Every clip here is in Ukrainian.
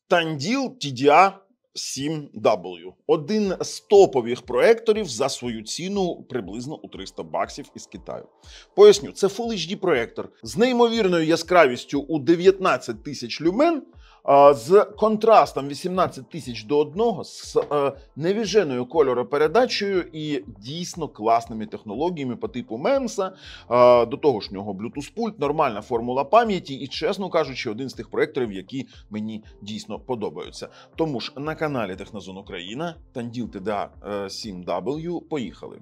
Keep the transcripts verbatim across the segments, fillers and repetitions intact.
Tandil Ті Ді А сім дабл ю. Один з топових проекторів за свою ціну приблизно у триста баксів із Китаю. Поясню, це Full ейч ді проектор з неймовірною яскравістю у дев'ятнадцять тисяч люмен, з контрастом вісімнадцять тисяч до одного, з невіженою кольоропередачею і дійсно класними технологіями по типу мемса. До того ж, в нього Bluetooth-пульт, нормальна формула пам'яті і, чесно кажучи, один з тих проекторів, які мені дійсно подобаються. Тому ж на каналі Технозон Україна, Tandil Ті Ді А сім дабл ю, поїхали.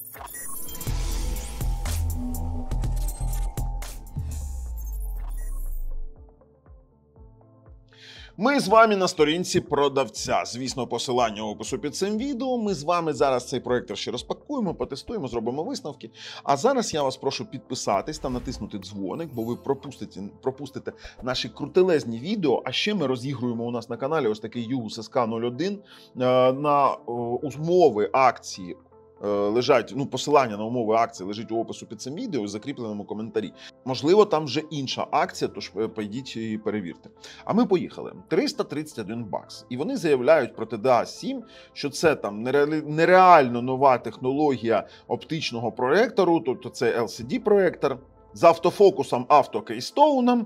Ми з вами на сторінці продавця. Звісно, посилання у опису під цим відео. Ми з вами зараз цей проектор ще розпакуємо, потестуємо, зробимо висновки. А зараз я вас прошу підписатись та натиснути дзвоник, бо ви пропустите, пропустите наші крутелезні відео. А ще ми розігруємо у нас на каналі ось такий Югус Ес Ка нуль один на умови акції. Лежать, ну, посилання на умови акції лежить у опису під цим відео і закріпленому коментарі. Можливо, там вже інша акція, тож пойдіть і перевірте. А ми поїхали. триста тридцять один бакс. І вони заявляють про Ті Ді А сім, що це там нереально нова технологія оптичного проектору, тобто це Ел Сі Ді-проектор, з автофокусом, автокейстоуном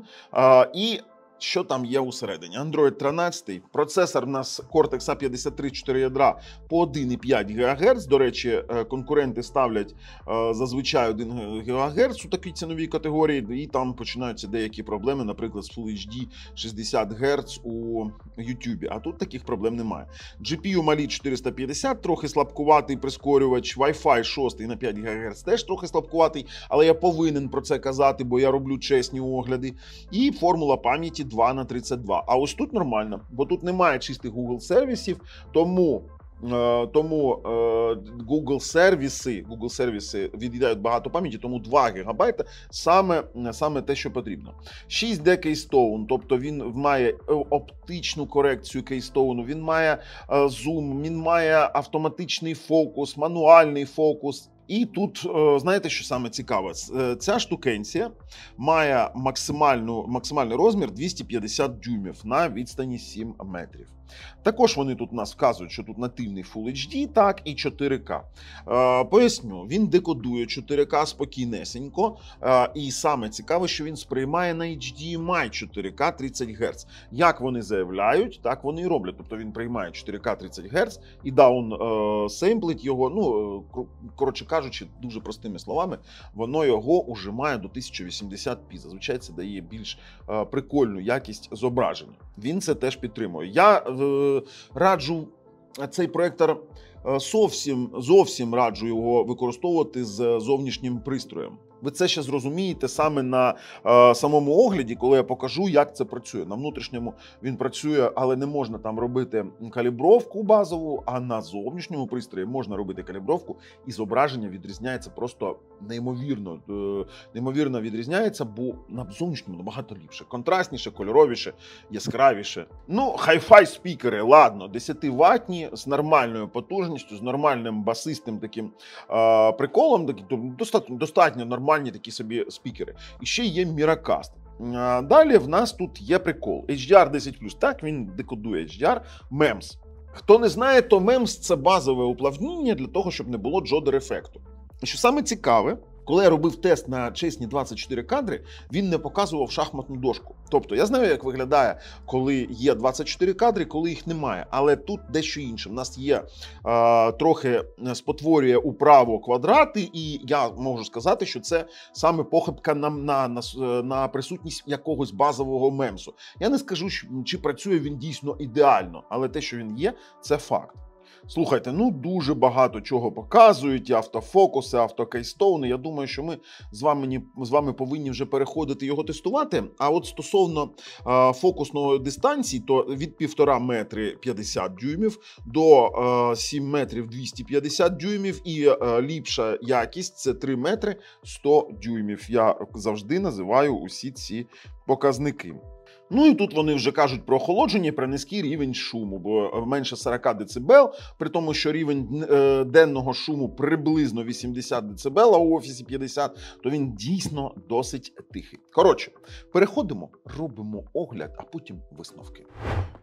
і що там є усередині? Android тринадцять, процесор у нас Cortex А п'ятдесят три чотири ядра по один і п'ять гігагерц. До речі, конкуренти ставлять зазвичай один гігагерц у такій ціновій категорії, і там починаються деякі проблеми, наприклад, з Full ейч Ді шістдесят герц у YouTube, а тут таких проблем немає. джі пі ю малі чотириста п'ятдесят, трохи слабкуватий прискорювач, Wi-Fi шість на п'ять гігагерц теж трохи слабкуватий, але я повинен про це казати, бо я роблю чесні огляди. І формула пам'яті два на тридцять два. А ось тут нормально, бо тут немає чистих Google сервісів, тому, е, тому е, Google сервіси, Google сервіси від'їдають багато пам'яті, тому два гігабайта саме, саме те, що потрібно. шість ді Keystone, тобто він має оптичну корекцію кейстоуну, він має е, зум, він має автоматичний фокус, мануальний фокус. І тут, знаєте, що саме цікаве? Ця штукенція має максимальну, максимальний розмір двісті п'ятдесят дюймів на відстані сім метрів. Також вони тут нас вказують, що тут нативний Full ейч ді, так, і чотири ка. Е, поясню, він декодує чотири ка спокійнесенько, е, і саме цікаве, що він сприймає на ейч ді ем ай чотири ка тридцять герц. Як вони заявляють, так вони і роблять. Тобто він приймає чотири ка тридцять герц і даун е, сеймплить його, ну, коротше кажучи, дуже простими словами, воно його ужимає до тисяча вісімдесят пі. Зазвичай це дає більш е, прикольну якість зображення. Він це теж підтримує. Я е, раджу цей проектор, е, зовсім, зовсім раджу його використовувати з зовнішнім пристроєм. Ви це ще зрозумієте саме на е, самому огляді, коли я покажу, як це працює. На внутрішньому він працює, але не можна там робити калібровку базову, а на зовнішньому пристрої можна робити калібровку, і зображення відрізняється просто неймовірно. Е, неймовірно відрізняється, бо на зовнішньому набагато ліпше. Контрастніше, кольоровіше, яскравіше. Ну, хай-фай спікери, ладно, десятиватні, з нормальною потужністю, з нормальним басистим таким е, приколом, достатньо, достатньо нормально. Нормальні такі собі спікери. І ще є Miracast. Далі в нас тут є прикол. ейч ді ар десять плюс. Так, він декодує ейч ді ар. мемс. Хто не знає, то мемс – це базове уплавнення для того, щоб не було джодер-ефекту. І що саме цікаве, коли я робив тест на чесні двадцять чотири кадри, він не показував шахматну дошку. Тобто, я знаю, як виглядає, коли є двадцять чотири кадри, коли їх немає. Але тут дещо інше. В нас є е, трохи спотворює управо квадрати, і я можу сказати, що це саме похибка на, на, на, на присутність якогось базового мемсу. Я не скажу, чи працює він дійсно ідеально, але те, що він є, це факт. Слухайте, ну дуже багато чого показують, і автофокуси, автокейстоуни. Я думаю, що ми з вами, з вами повинні вже переходити його тестувати. А от стосовно е, фокусної дистанції, то від півтора метри п'ятдесят дюймів до е, сім метрів двісті п'ятдесят дюймів, і е, ліпша якість – це три метри сто дюймів. Я завжди називаю усі ці показники. Ну і тут вони вже кажуть про охолодження, про низький рівень шуму, бо менше сорок децибел, при тому, що рівень е, денного шуму приблизно вісімдесят децибел, а у офісі п'ятдесят, то він дійсно досить тихий. Коротше, переходимо, робимо огляд, а потім висновки.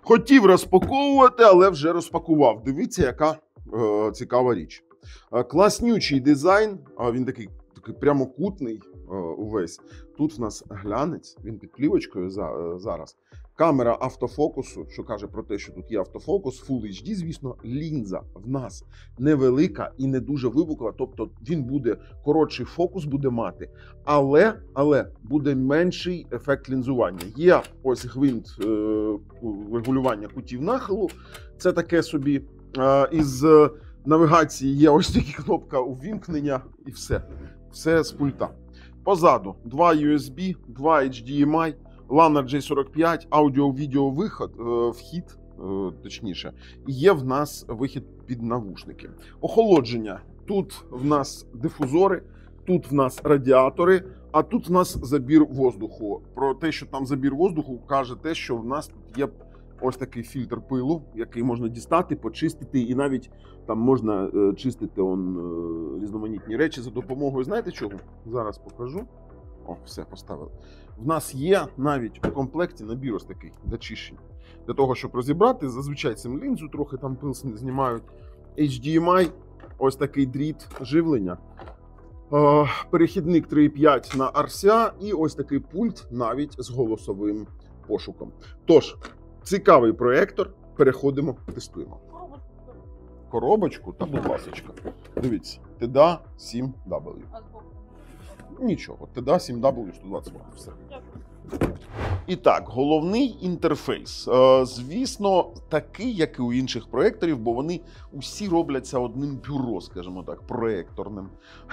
Хотів розпаковувати, але вже розпакував. Дивіться, яка е, цікава річ. Е, класнючий дизайн, а він такий, такий прямокутний е, увесь. Тут в нас глянець, він під плівочкою за, е, зараз. Камера автофокусу, що каже про те, що тут є автофокус, Full ейч ді, звісно, лінза в нас невелика і не дуже вибукла, тобто він буде, коротший фокус буде мати, але, але буде менший ефект лінзування. Є ось гвинт е, регулювання кутів нахилу, це таке собі, е, із навігації є ось такі кнопка увімкнення і все, все з пульта. Позаду два ю ес бі, два ейч ді ем ай, лан ар джей сорок п'ять, аудіо-відео виход, вхід, точніше, і є в нас вихід під навушники. Охолодження. Тут в нас дифузори, тут в нас радіатори, а тут в нас забір воздуху. Про те, що там забір воздуху, каже те, що в нас тут є ось такий фільтр пилу, який можна дістати, почистити, і навіть там можна чистити он, різноманітні речі за допомогою, знаєте чого? Зараз покажу. О, все, поставили. В нас є навіть у комплекті набір ось такий для чищення. Для того, щоб розібрати, зазвичай цим лінзу трохи там пил знімають. ейч ді ем ай, ось такий дріт живлення. Перехідник три і п'ять на ар сі ей і ось такий пульт навіть з голосовим пошуком. Тож, цікавий проєктор, переходимо, тестуємо. Коробочку, та будь ласочка. Дивіться, ті ді ей сім дабл ю. Нічого, ті ді ей сім дабл ю сто двадцять ватт, все. І так, головний інтерфейс. Звісно, такий, як і у інших проєкторів, бо вони усі робляться одним бюро, скажімо так, проєкторним.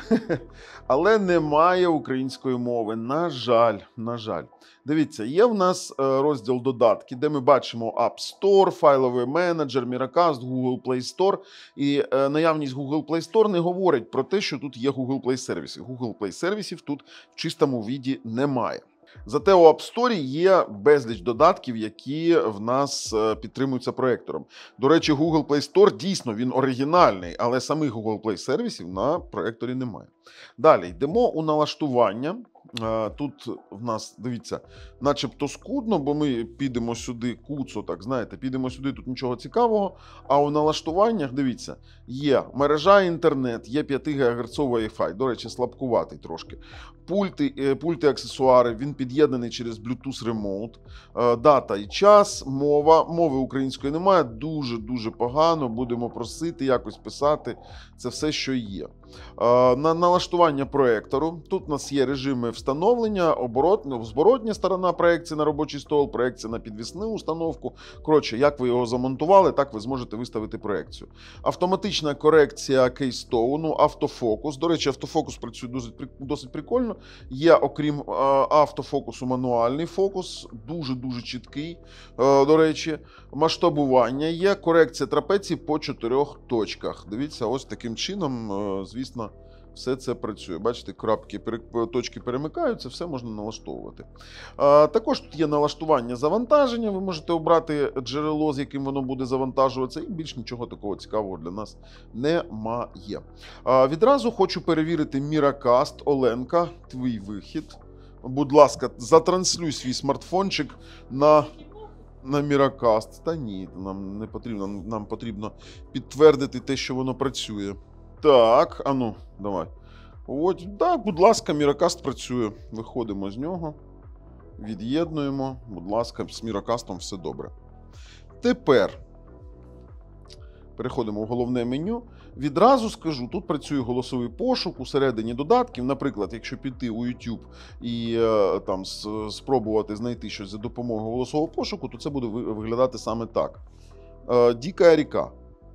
Але немає української мови, на жаль, на жаль. Дивіться, є в нас розділ додатки, де ми бачимо App Store, файловий менеджер, Miracast, Google Play Store. І наявність Google Play Store не говорить про те, що тут є Google Play сервіси. Google Play сервісів тут в чистому віді немає. Зате у App Store є безліч додатків, які в нас підтримуються проєктором. До речі, Google Play Store дійсно він оригінальний, але самих Google Play сервісів на проєкторі немає. Далі йдемо у налаштування. Тут в нас, дивіться, начебто скудно, бо ми підемо сюди, куцо, так, знаєте, підемо сюди, тут нічого цікавого. А у налаштуваннях, дивіться, є мережа інтернет, є п'ять гігагерц Wi-Fi, до речі, слабкуватий трошки. Пульти, пульти, аксесуари, він під'єднаний через Bluetooth Remote, дата і час, мова, мови української немає, дуже-дуже погано, будемо просити якось писати, це все, що є. На налаштування проєктору, тут у нас є режими встановлення, оборот, зворотня сторона проекції на робочий стол, проекція на підвісну установку. Коротше, як ви його замонтували, так ви зможете виставити проекцію. Автоматична корекція кейстоуну, автофокус. До речі, автофокус працює досить, досить прикольно. Є, окрім автофокусу, мануальний фокус, дуже-дуже чіткий, до речі. Масштабування є, корекція трапеції по чотирьох точках. Дивіться, ось таким чином, звісно, все це працює. Бачите, крапки, точки перемикаються, все можна налаштовувати. А, також тут є налаштування завантаження. Ви можете обрати джерело, з яким воно буде завантажуватися, і більш нічого такого цікавого для нас немає. А, відразу хочу перевірити Miracast. Оленка, твій вихід. Будь ласка, затранслюй свій смартфончик на... на Miracast. Та ні, нам не потрібно, нам потрібно підтвердити те, що воно працює. Так, а ну, давай. От, так, будь ласка, Miracast працює. Виходимо з нього, від'єднуємо. Будь ласка, з Miracastом все добре. Тепер переходимо в головне меню. Відразу скажу, тут працює голосовий пошук усередині додатків. Наприклад, якщо піти у YouTube і е, там спробувати знайти щось за допомогою голосового пошуку, то це буде виглядати саме так. Е, Діка ріка.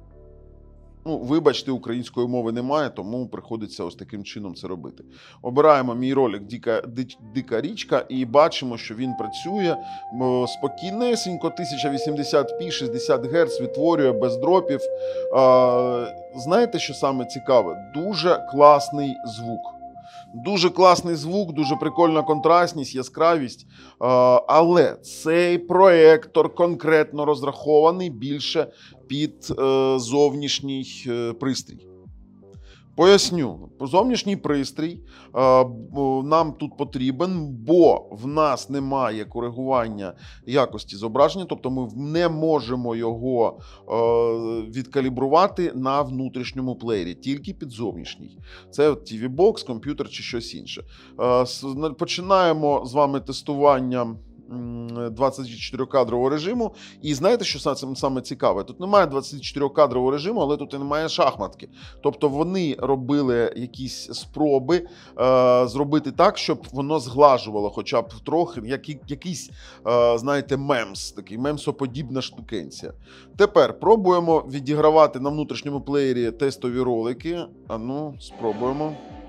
Ну, вибачте, української мови немає, тому приходиться ось таким чином це робити. Обираємо мій ролик «Дика, Дика річка» і бачимо, що він працює спокійнесенько, тисяча вісімдесят пі, шістдесят герц, відтворює без дропів. Знаєте, що саме цікаве? Дуже класний звук. Дуже класний звук, дуже прикольна контрастність, яскравість. Але цей проєктор конкретно розрахований більше під зовнішній пристрій. Поясню, зовнішній пристрій е, нам тут потрібен, бо в нас немає коригування якості зображення, тобто ми не можемо його е, відкалібрувати на внутрішньому плеєрі, тільки під зовнішній. Це ті ві-бокс, комп'ютер чи щось інше. Е, починаємо з вами тестування двадцять чотири кадрового режиму. І знаєте, що саме цікаве? Тут немає двадцять чотири кадрового режиму, але тут і немає шахматки. Тобто вони робили якісь спроби е, зробити так, щоб воно зглажувало хоча б трохи, який, якийсь, е, знаєте, мемс, такий мемсоподібна штукенція. Тепер пробуємо відігравати на внутрішньому плеєрі тестові ролики. А ну, спробуємо.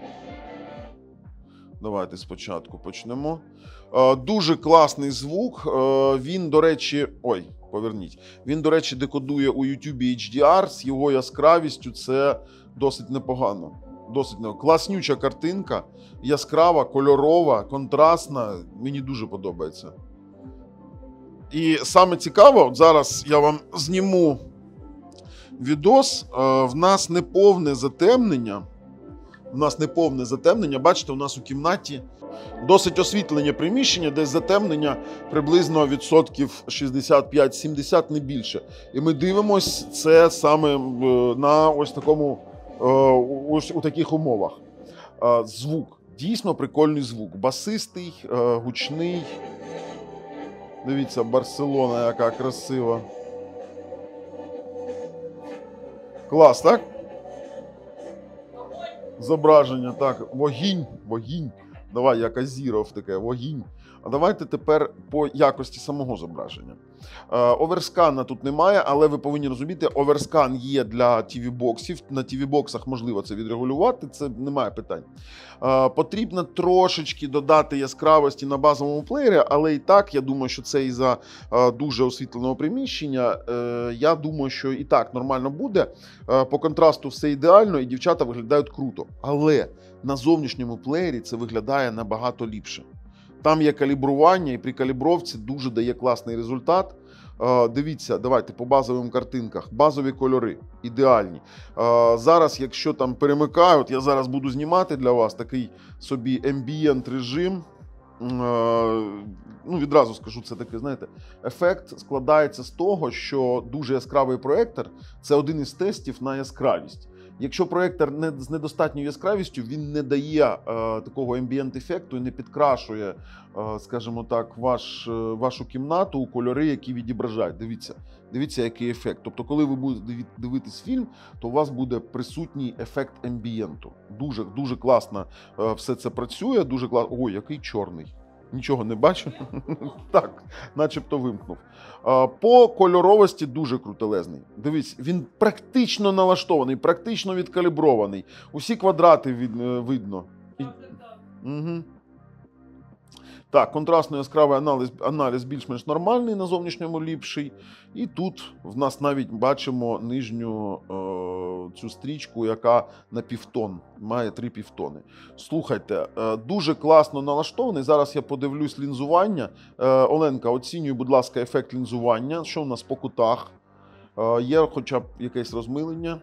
Давайте спочатку почнемо. Дуже класний звук. Він, до речі, ой, поверніть. Він, до речі, декодує у YouTube ейч ді ар з його яскравістю. Це досить непогано. Досить непогано. Класнюча картинка, яскрава, кольорова, контрастна. Мені дуже подобається. І саме цікаво, от зараз я вам зніму відос. В нас неповне затемнення. У нас неповне затемнення. Бачите, у нас у кімнаті досить освітлення приміщення, десь затемнення приблизно відсотків шістдесят п'ять сімдесят, не більше. І ми дивимося це саме на ось такому, ось у таких умовах. Звук. Дійсно прикольний звук. Басистий, гучний. Дивіться, Барселона, яка красива. Клас, так? Зображення, так, вогінь, вогінь. Давай, як Азіров таке, вогінь. А давайте тепер по якості самого зображення. Оверскана тут немає, але ви повинні розуміти, оверскан є для ті ві-боксів. На ті ві-боксах можливо це відрегулювати, це немає питань. Потрібно трошечки додати яскравості на базовому плеєрі, але і так, я думаю, що це із-за дуже освітленого приміщення. Я думаю, що і так нормально буде. По контрасту все ідеально, і дівчата виглядають круто. Але на зовнішньому плеєрі це виглядає набагато ліпше. Там є калібрування, і при калібровці дуже дає класний результат. Е, дивіться, давайте по базовим картинках. Базові кольори, ідеальні. Е, зараз, якщо там перемикаю, от я зараз буду знімати для вас такий собі ambient режим. Е, ну, відразу скажу, це такий, знаєте, ефект складається з того, що дуже яскравий проектор – це один із тестів на яскравість. Якщо проектор не, з недостатньою яскравістю, він не дає е, такого ембієнт-ефекту і не підкрашує, е, скажімо так, ваш, е, вашу кімнату у кольори, які відображають. Дивіться, дивіться, який ефект. Тобто, коли ви будете дивитись фільм, то у вас буде присутній ефект ембієнту. Дуже, дуже класно е, все це працює, дуже класно. Ой, який чорний. Нічого не бачу. Так, начебто вимкнув. По кольоровості дуже крутелезний. Дивіться, він практично налаштований, практично відкалібрований. Усі квадрати видно. Угу. Так, контрастно-яскравий аналіз, аналіз більш-менш нормальний, на зовнішньому ліпший. І тут в нас навіть бачимо нижню е, цю стрічку, яка на півтон, має три півтони. Слухайте, е, дуже класно налаштований. Зараз я подивлюсь лінзування. Е, Оленка, оцінюй, будь ласка, ефект лінзування. Що у нас по кутах? Е, є хоча б якесь розмилення?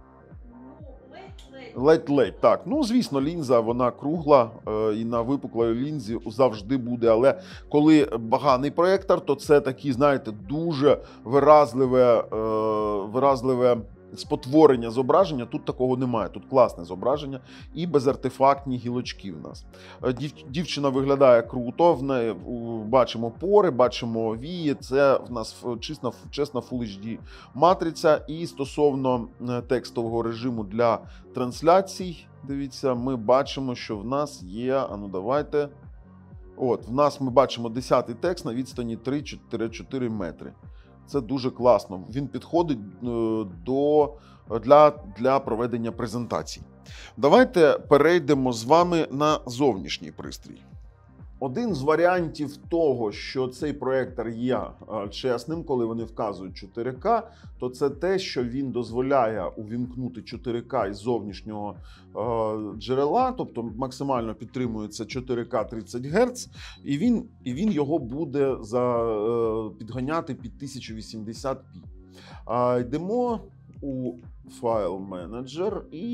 Ледь-ледь, так. Ну, звісно, лінза, вона кругла, е, і на випуклої лінзі завжди буде. Але коли поганий проєктор, то це такі, знаєте, дуже виразливе, е, виразливе спотворення зображення. Тут такого немає. Тут класне зображення і безартефактні гілочки в нас. Дів, дівчина виглядає круто, в неї бачимо пори, бачимо вії. Це в нас чесна, чесна Full ейч ді матриця. І стосовно текстового режиму для трансляцій, дивіться, ми бачимо, що в нас є, а ну давайте, от, в нас ми бачимо десятий текст на відстані три-чотири метри. Це дуже класно. Він підходить до, для, для проведення презентацій. Давайте перейдемо з вами на зовнішній пристрій. Один з варіантів того, що цей проєктор є чесним, коли вони вказують чотири ка, то це те, що він дозволяє увімкнути чотири ка із зовнішнього е, джерела, тобто максимально підтримується чотири ка тридцять герц, і він, і він його буде за, е, підганяти під тисяча вісімдесят пі. Е, йдемо у файл менеджер і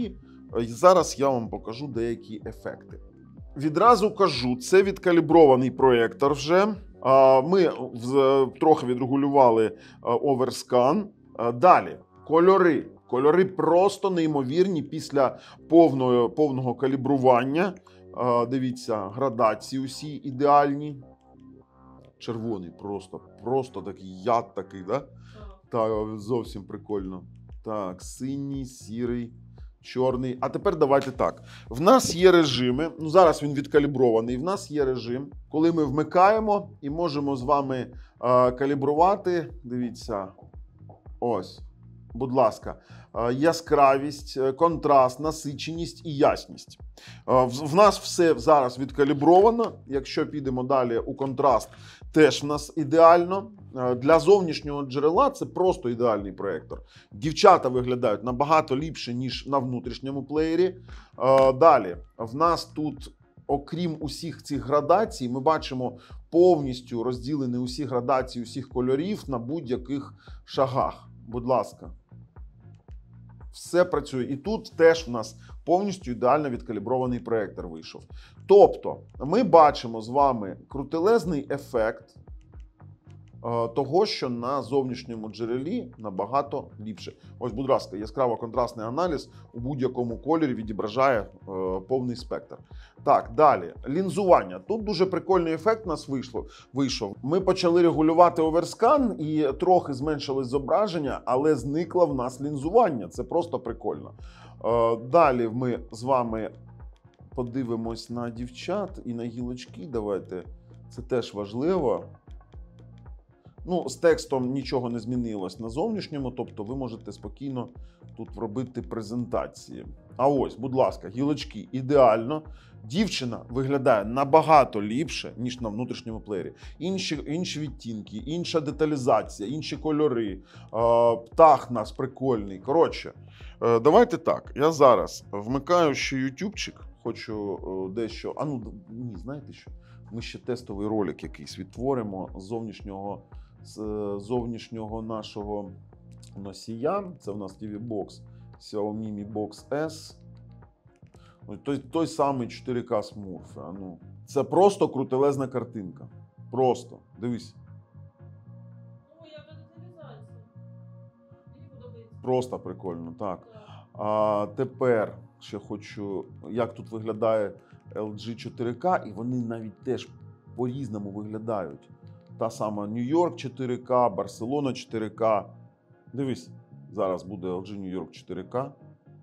І зараз я вам покажу деякі ефекти. Відразу кажу, це відкалібрований проєктор вже. Ми трохи відрегулювали оверскан. Далі, кольори. Кольори просто неймовірні після повного, повного калібрування. Дивіться, градації усі ідеальні. Червоний просто, просто такий яд такий, да? Так, зовсім прикольно. Так, синій, сірий, чорний. А тепер давайте так. В нас є режими, ну зараз він відкалібрований, в нас є режим, коли ми вмикаємо і можемо з вами е, калібрувати. Дивіться, ось, будь ласка, е, яскравість, контраст, насиченість і ясність. Е, в, в нас все зараз відкалібровано. Якщо підемо далі у контраст, теж в нас ідеально. Для зовнішнього джерела це просто ідеальний проєктор. Дівчата виглядають набагато ліпше, ніж на внутрішньому плеєрі. Далі, в нас тут, окрім усіх цих градацій, ми бачимо повністю розділені усі градації, усіх кольорів на будь-яких шагах. Будь ласка. Все працює. І тут теж в нас повністю ідеально відкалібрований проєктор вийшов. Тобто, ми бачимо з вами крутелезний ефект того, що на зовнішньому джерелі набагато ліпше. Ось, будь ласка, яскраво-контрастний аналіз у будь-якому кольорі відображає е, повний спектр. Так, далі. Лінзування. Тут дуже прикольний ефект у нас вийшло, вийшов. Ми почали регулювати оверскан і трохи зменшилось зображення, але зникло в нас лінзування. Це просто прикольно. Е, далі ми з вами подивимось на дівчат і на гілочки. Давайте. Це теж важливо. Ну, з текстом нічого не змінилось на зовнішньому, тобто ви можете спокійно тут робити презентації. А ось, будь ласка, гілочки ідеально. Дівчина виглядає набагато ліпше, ніж на внутрішньому плеєрі. Інші, інші відтінки, інша деталізація, інші кольори. Птах у нас прикольний. Коротше, давайте так, я зараз вмикаю ще ютубчик, хочу дещо... А ну, ні, знаєте що? Ми ще тестовий ролик якийсь відтворимо з зовнішнього, з зовнішнього нашого носія. Це в нас ті ві Box, Xiaomi Mi Box S. Той, той самий чотири ка Smurf. Ну, це просто крутелезна картинка. Просто. Дивись. О, я без деталізації. Мені подобається. Просто прикольно, так. А тепер ще хочу, як тут виглядає ел джі чотири ка, і вони навіть теж по-різному виглядають. Та сама Нью-Йорк чотири ка, Барселона чотири ка. Дивись, зараз буде ел джі Нью-Йорк чотири ка.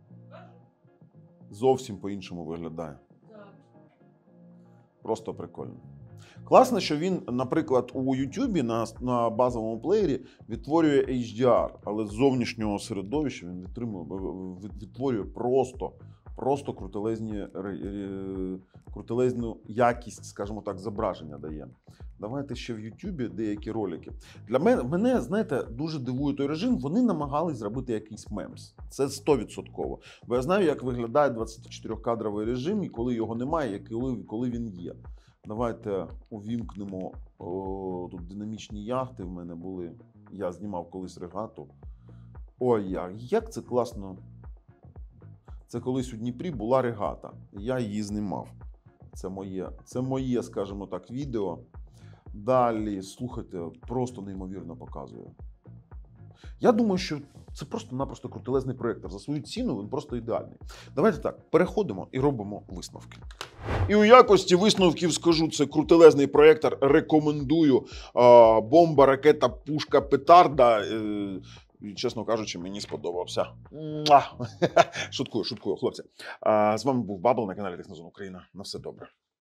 Зовсім по-іншому виглядає. Так. Просто прикольно. Класно, що він, наприклад, у YouTube на, на базовому плеєрі відтворює ейч ді ар, але з зовнішнього середовища він відтримує, відтворює просто, просто крутелезні, крутелезну якість, скажімо так, зображення дає. Давайте ще в YouTube деякі ролики. Для мене, мене, знаєте, дуже дивує той режим, вони намагались зробити якийсь мемс. Це сто відсотків. Бо я знаю, як виглядає двадцятичотирикадровий режим, і коли його немає, і коли, коли він є. Давайте увімкнемо, о, тут динамічні яхти в мене були. Я знімав колись регату. Ой, як, як це класно. Це колись у Дніпрі була регата. Я її знімав. Це моє, це моє, скажімо так, відео. Далі, слухайте, просто неймовірно показує. Я думаю, що це просто-напросто крутелезний проєктор. За свою ціну він просто ідеальний. Давайте так, переходимо і робимо висновки. І у якості висновків скажу, це крутелезний проєктор, рекомендую. Бомба, ракета, пушка, петарда. І, чесно кажучи, мені сподобався. Шуткую, шуткую, хлопці. З вами був Бабл на каналі Технозон Україна. На все добре.